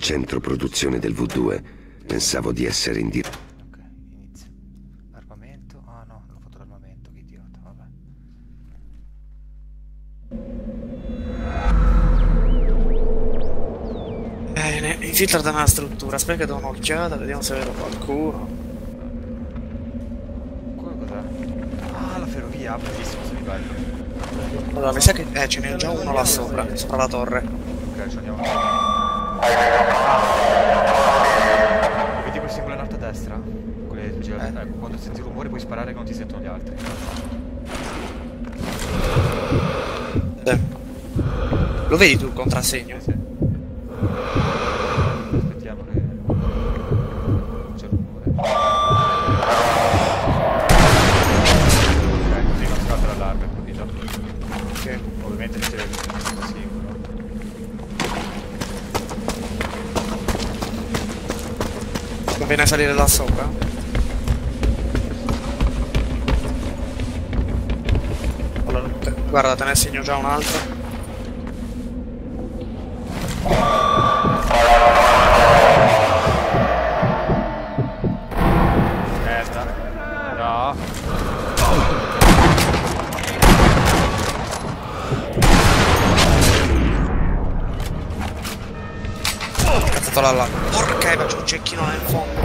centro produzione del V2. Pensavo di essere in diretta. Ok, inizia. Armamento. Ah no, non ho fatto l'armamento, che idiota, vabbè. Bene, infiltrati nella struttura, aspetta che do un'occhiata, vediamo se vedo qualcuno. Quello cos'è? Ah, la ferrovia, bellissimo sto livello. Allora, mi sa che ce n'è già uno là sopra, sopra la torre. Ok, ci andiamo. Vedi quel simbolo in alto a destra? Ecco, quando senti il rumore puoi sparare che non ti sentono gli altri. Lo vedi tu il contrassegno? Sì. Aspettiamo che c'è il rumore. Ok, così non scatta l'allarme, capito? Ok. Ovviamente c'è il singolo. Conviene salire da sopra? Allora, guarda, te ne segno già un altro. Merda. No. Cazzato là. Porca Eva, c'è un cecchino là in fondo.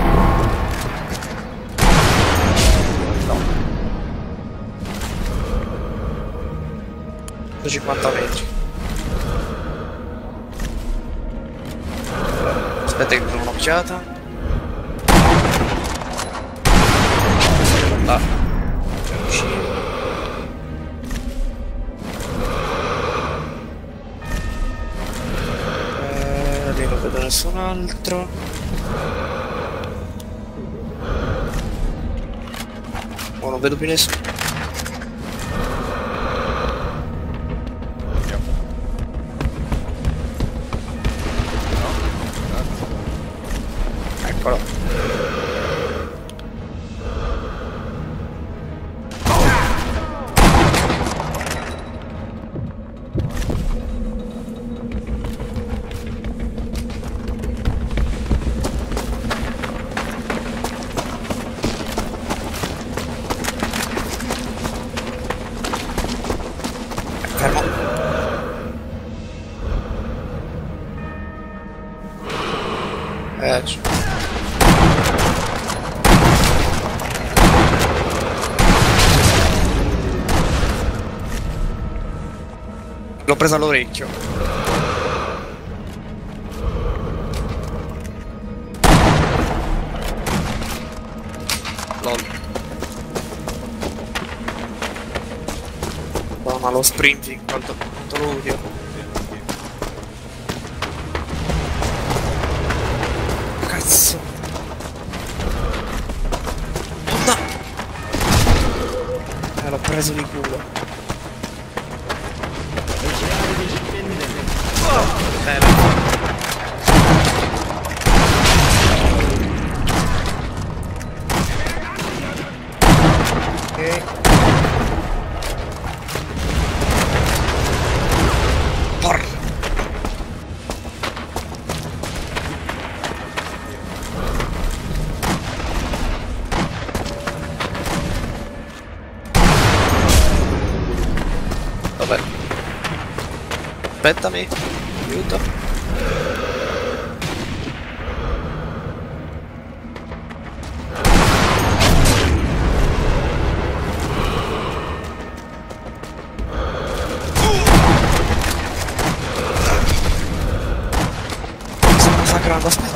No. 150 metri. Aspetta che do un'occhiata. Ah. Lì non vedo nessun altro. Oh, non vedo più nessuno. Eccolo. Fermo. L'ho presa all'orecchio. Lol. Oh, ma lo sprinting, quanto lo odio. Cazzo. No! L'ho preso di culo. Ok. Porca. Vabbè. Aspettami. Aiuto. Sto massacrando, aspetta.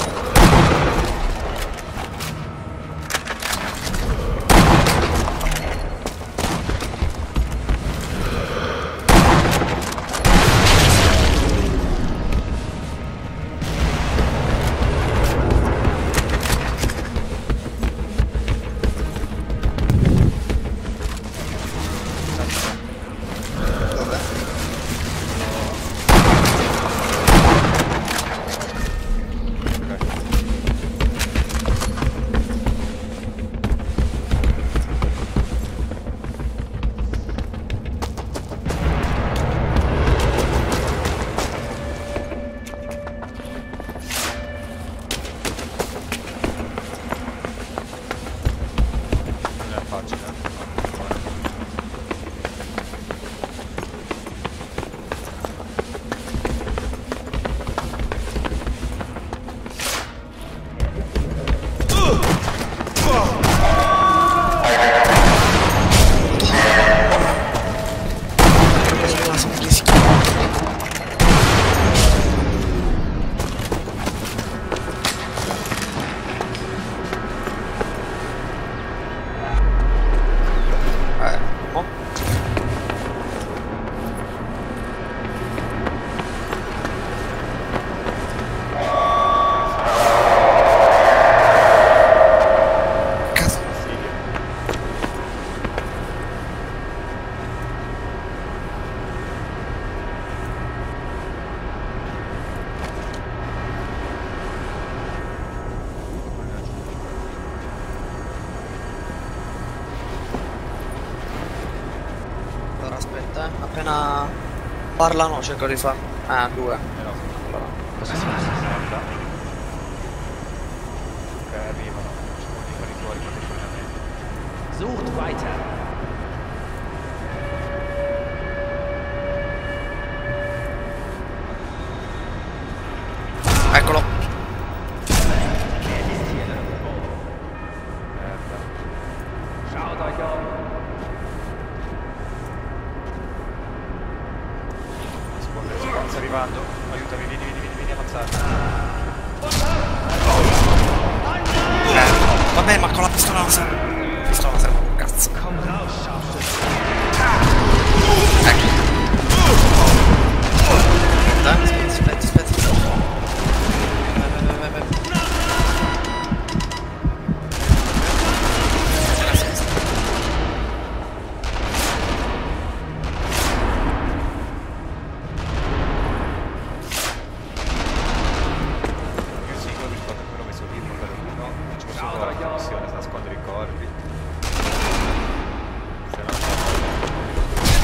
niente, appena parlano cerco di fare. Ah, 2. No. Allora. Cosa si guarda? Ok, arrivano. Cercano di fare fuori contemporaneamente. Sucht weiter. Eccolo. Merda. Schaut euch um. Sta arrivando. Aiutami, vieni avanzare. Vabbè, ma con la pistola non serve. La pistola non serve un cazzo. Aspetta. Vai. C'è la sinistra. Io singolo mi ricordo che l'ho messo lì, portare uno. Faccio questo qua, la missione, nascondere i corpi. Se no...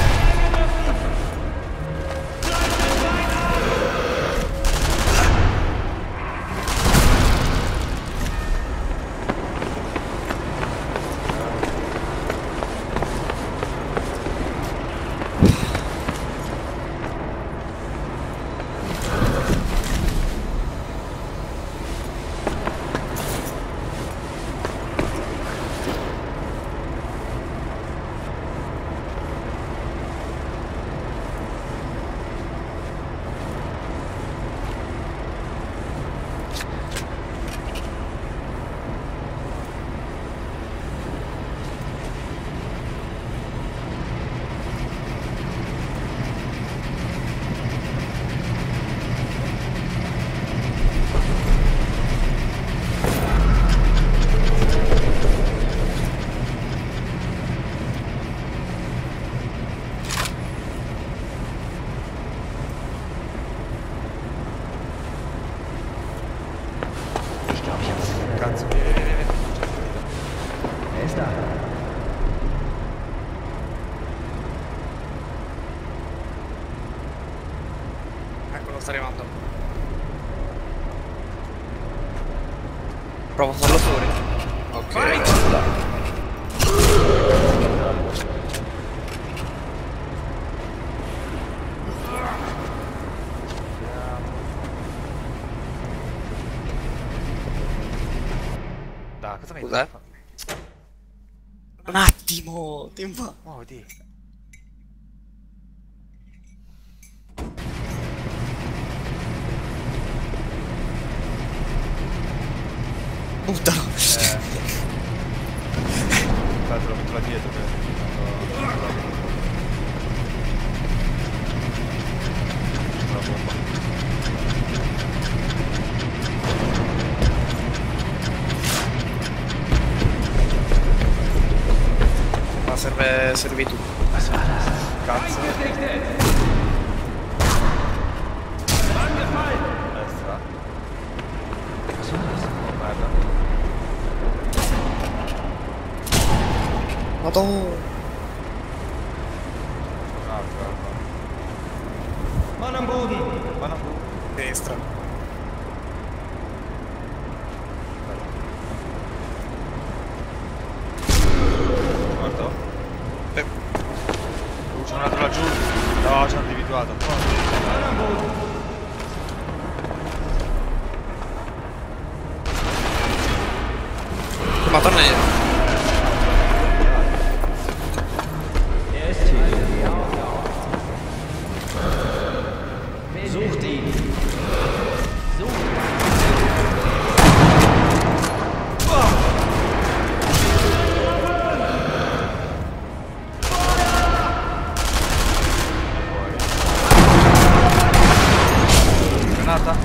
Cazzo, vieni. Wer ist da? Eccolo, sta arrivando. Provo a farlo fuori. Ok. Dai, cosa mi Cos'è? Un attimo, tempo. Oh, di. Buttalo. Infatti lo metto là dietro la bomba. Ma servi tu. Cazzo. Destra. Oh, merda. Madonna. Un altro. Mann am Boden! Destra. Morto? C'è un altro laggiù. No, ci hanno individuato. Ma torna indietro. Er ist hier. Sucht ihn! Granata?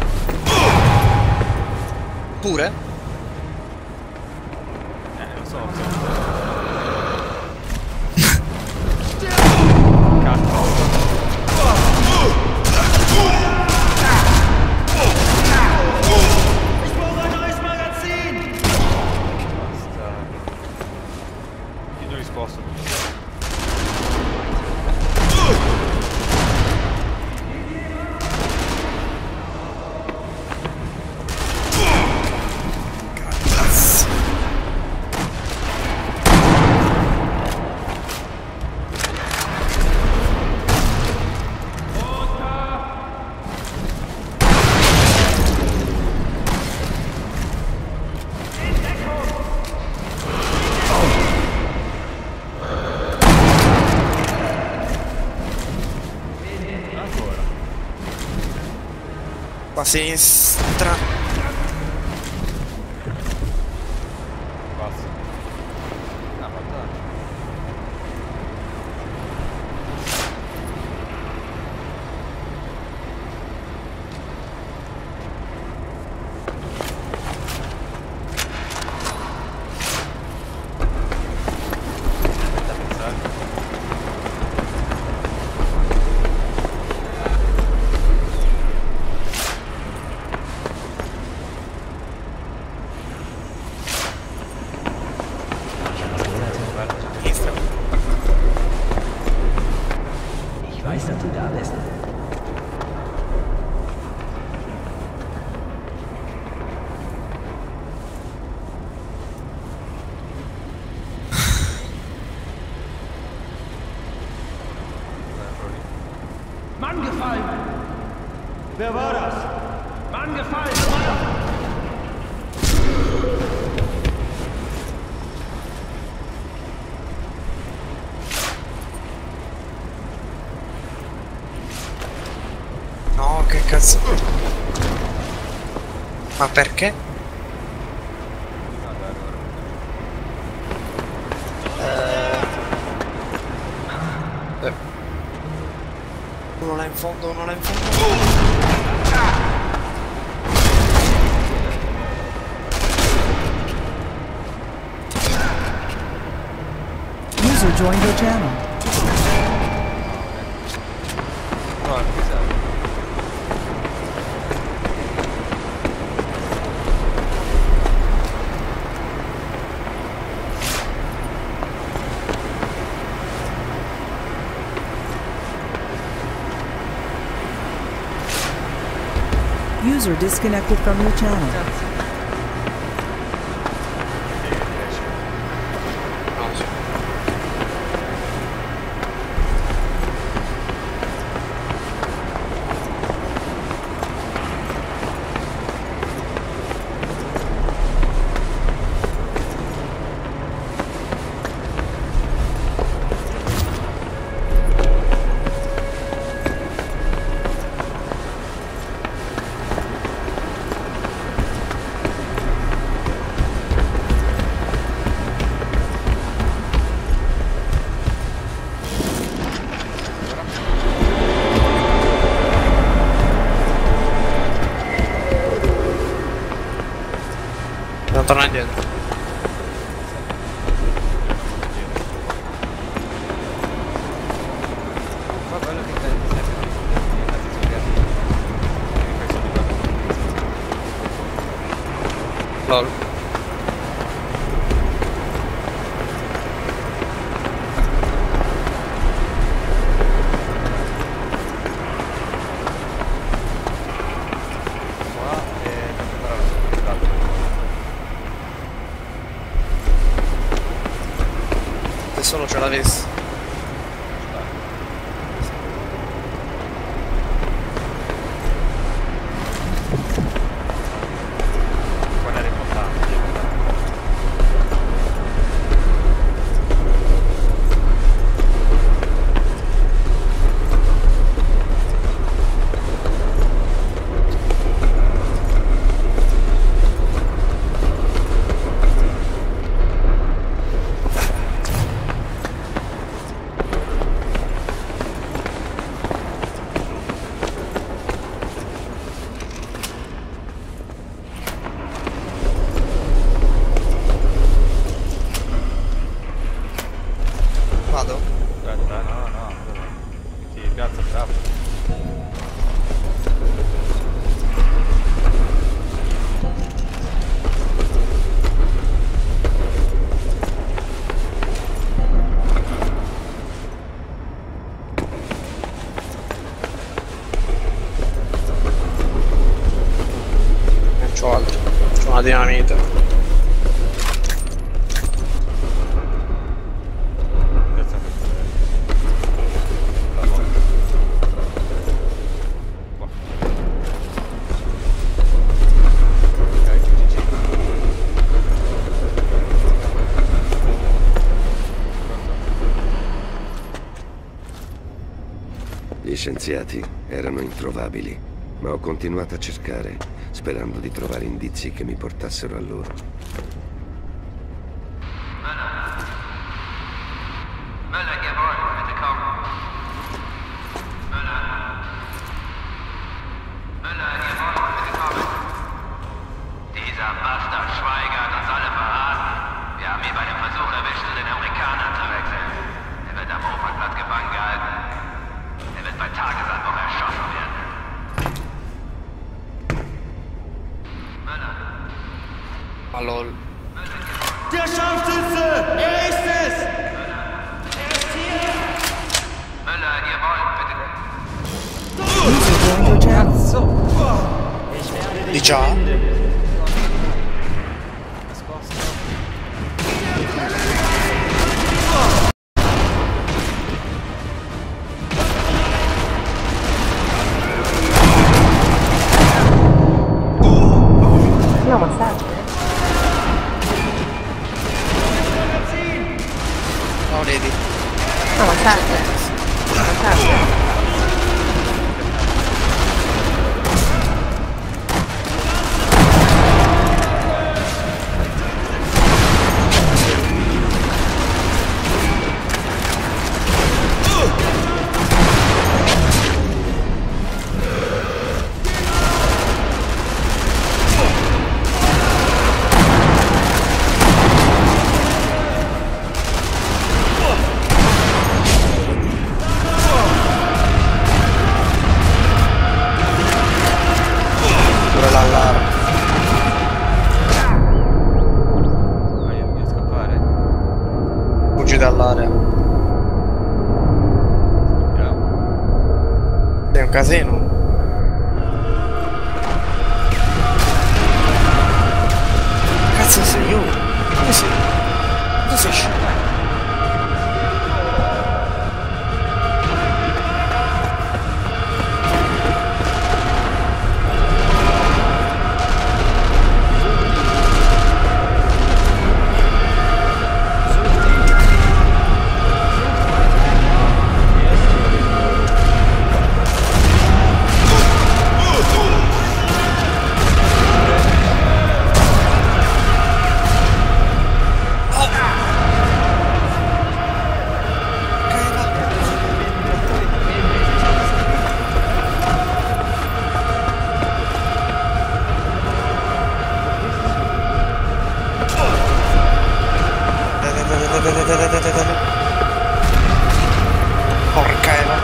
Pure? Lo so. Cazzo. Ich brauche ein neues Magazin! Basta. Io non risposto. sinistra. Basta. Ah, guarda. Aspetta a pensare. Sinistra. Ich weiß, dass du da bist. Mann gefallen! Wer war das? Mann gefallen! No, che cazzo. Ma perché? Uno là in fondo, uno là in fondo. User joined your channel. No, mi serve. User disconnected from your channel. No, sì. Devo tornare indietro. Ma quello che fai sempre lì, infatti sono creativi. E fai soldi per Lol. qua e preparare lo spettacolo. Se solo ce l'avessi. Quella era importante. Vado? Aspetta, no, ti piazza il capo. Non c'ho altro. C'ho una dinamite. Piazza la volta. Qua. Ok, GG. Gli scienziati erano introvabili. ma ho continuato a cercare, sperando di trovare indizi che mi portassero a loro. Möller, jawohl, bitte kommen. Möller. Möller, jawohl, bitte kommen. Dieser Bastard Schweiger hat uns alle verraten. Wir haben ihn bei dem Versuch erwischt, zu den Amerikanern zu wechseln. Er wird am Opernplatz gefangen gehalten. Er wird bei Tagesanbruch erschossen werden. Möller. Ma lol. Der Scharfschütze! Er ist es! Möller, jawohl, bitte. User joined your channel. Di già? Nascosto. No, what's that? No, vedi. Oh, what's that? What's that? Pure l'allarme. Vai, devi scappare. Fuggi dall'area. Speriamo. È un casino. Cazzo sei io? Dove sei? Dove sei uscito? Porca Eva.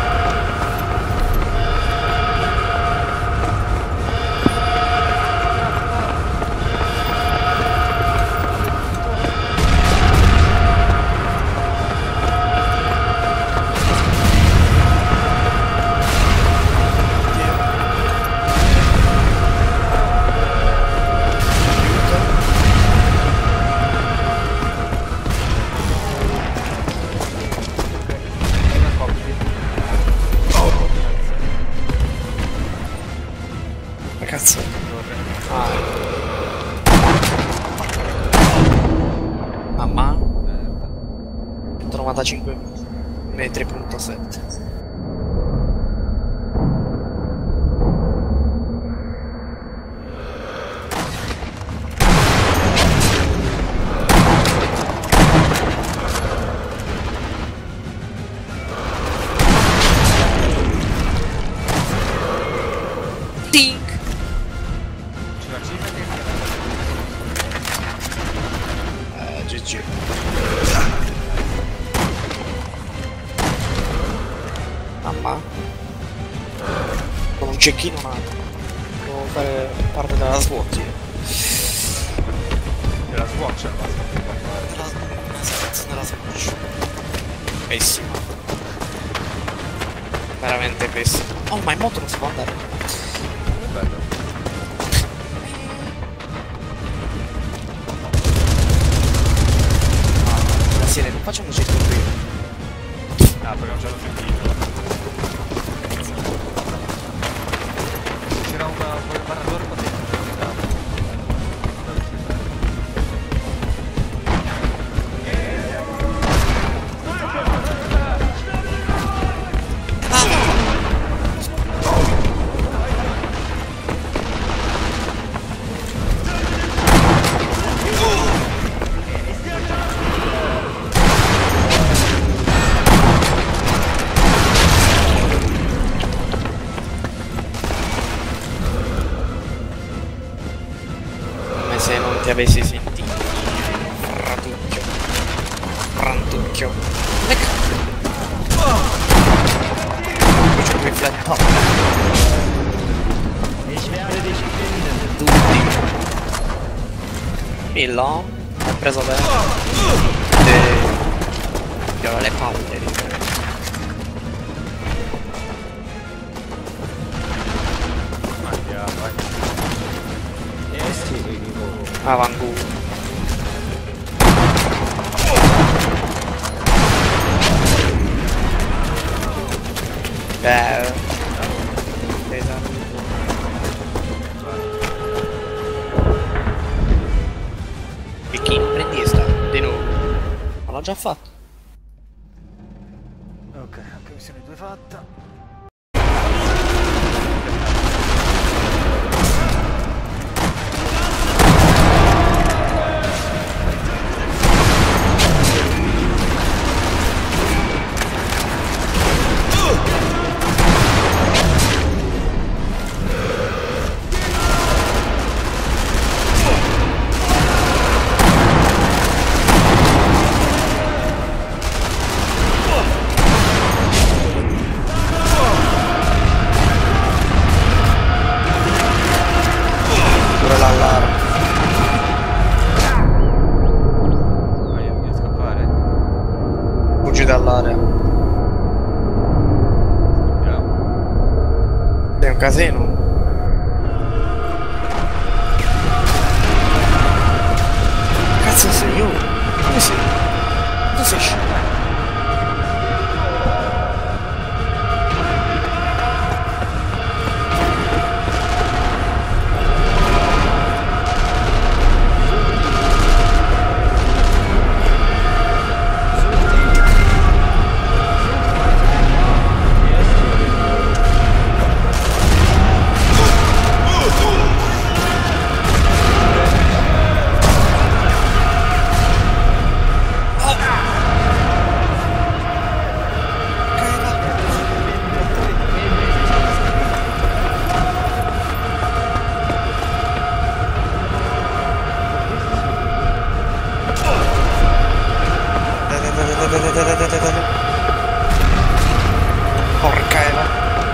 Ma cazzo. Ah. Mamma. 95 metri.7. Tink. C'è la cima che GG. Mamma. Con un cecchino ma devo fare parte della SWAT io. della Swatch. Della SWAT. Pessima. Veramente pessima. Oh, ma in moto non si può andare. Bello. La serie, non facciamo un circo qui. Ah, perché non c'è lo sentito. C'era un barratore qua dentro. Se non ti avessi sentito. Frantucchio. Ecco. C'ho qui flash. Oh. Tutti. Millo. Ho preso bene. Io ho le palle. Avangu. Esatto. E chi prendi sta? Di nuovo. Ma l'ho già fatto. Ok, anche missione 2 fatta. Dall'area. È un casino. Cazzo sei io? Dove sei? Dove sei scemo? Porca Eva.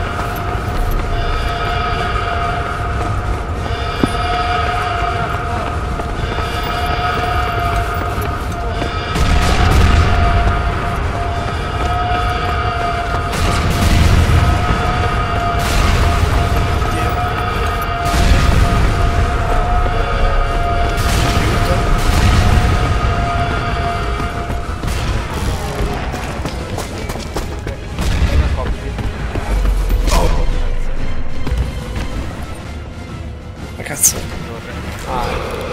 Cazzo. Ah.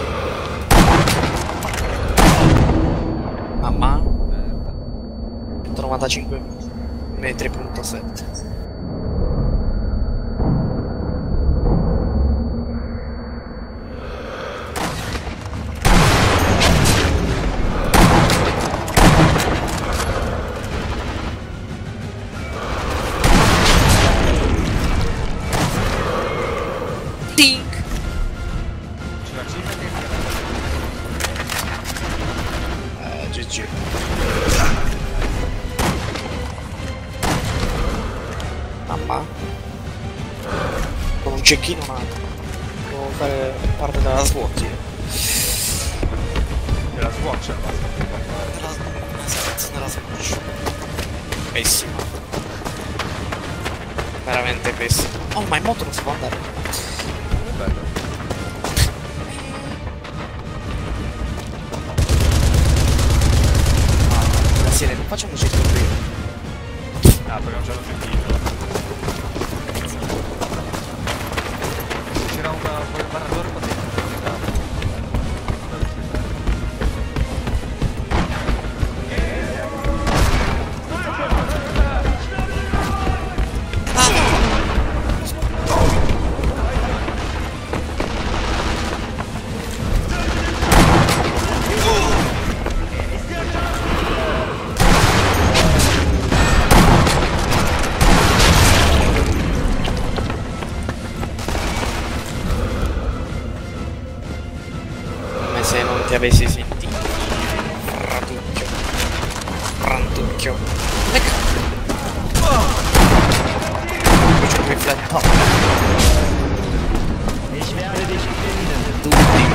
Mamma. 95 metri.7. GG. Mamma. Con un cecchino un altro. Devo fare parte della SWAT. Della swatch? Della SWAT. Pessimo. Veramente pessimo. Oh, ma in moto non si può andare. Bello. Sì, non facciamo un circo qui. Ah, perché non c'è l'obiettivo. C'era un barratore qua dentro. ti avessi sentito. Ratucchio. Rantucchio. Ecco. Qui c'è un riflettore. Tutti.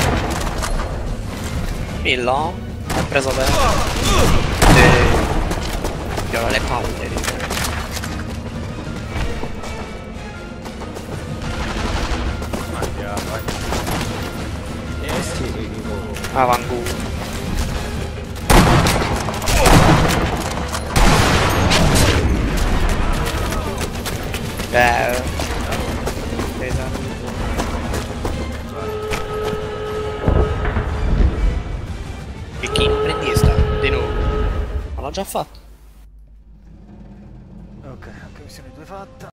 Millo. Hai preso bene. Viola le palle di te. Avangulo. Esatto. Pechino, prendi sta, di nuovo. Ma l'ho già fatto. Ok, anche missione 2 fatta.